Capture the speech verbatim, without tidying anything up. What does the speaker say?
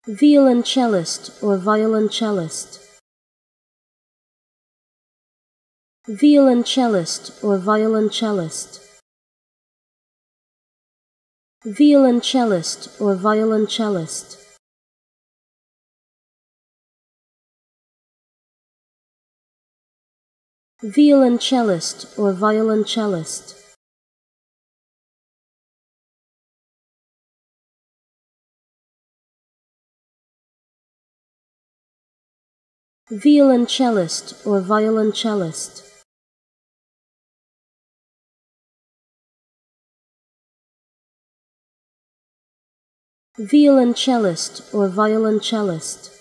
Violoncellist or violoncellist. Violoncellist or violoncellist. Violoncellist or violoncellist. Violoncellist or violoncellist. Violoncellist or violoncellist. Violoncellist or violoncellist.